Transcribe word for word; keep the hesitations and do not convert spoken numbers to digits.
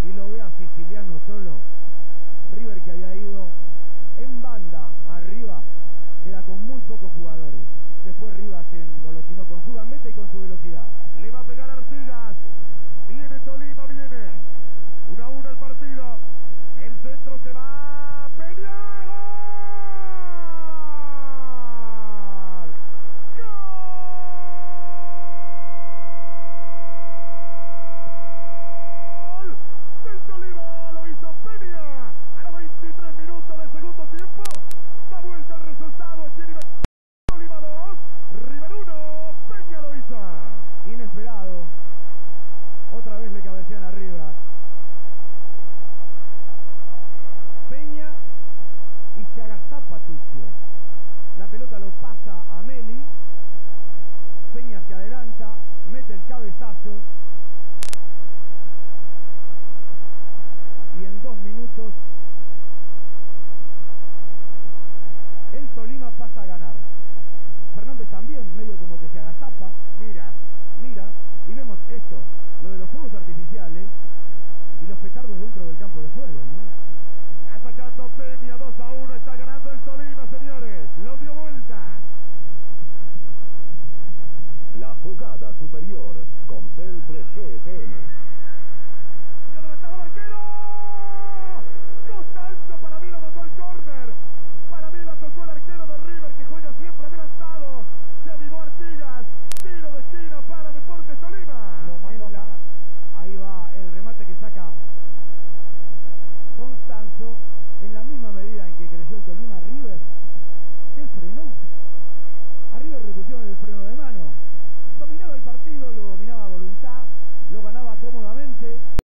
y lo ve a Ciciliano solo. River, que había ido en banda arriba, queda con muy pocos jugadores. Después Rivas se engolosinó con su gambeta y con su velocidad. Le va a pegar Artigas. Viene Tolima, viene. uno a uno el partido. El centro que va. ¡Peña! ¡Gol! Del Tolima lo hizo Peña. A los veintitrés minutos del segundo tiempo. Da vuelta el resultado aquí en River. Tolima dos, River uno. Peña lo hizo. Inesperado. Otra vez le cabecean arriba. Peña y se agazapa Tuccio. La pelota lo pasa a Meli. Peña se adelanta, mete el cabezazo. Y en dos minutos el Tolima pasa a ganar. Fernández también, medio como que se agazapa. Mira, Mira, y vemos esto, lo de los fuegos artificiales y los petardos dentro del campo de juego, ¿no? atacando Peña, dos a uno, está ganando el Tolima, señores. Lo dio vuelta. La jugada superior con Cel tres G S M. Había adelantado el arquero. Costanzo, para mí lo mandó el córner. Para mí la tocó el arquero de River, que juega siempre adelantado. Se avivó Artigas. Tiro de esquina para Deportes Tolima. Lo mandó la, ahí va el remate que saca Costanzo. En la misma medida en que creció el Tolima, River se frenó. A River le pusieron el freno de mano. Dominaba el partido, lo dominaba a voluntad, lo ganaba cómodamente.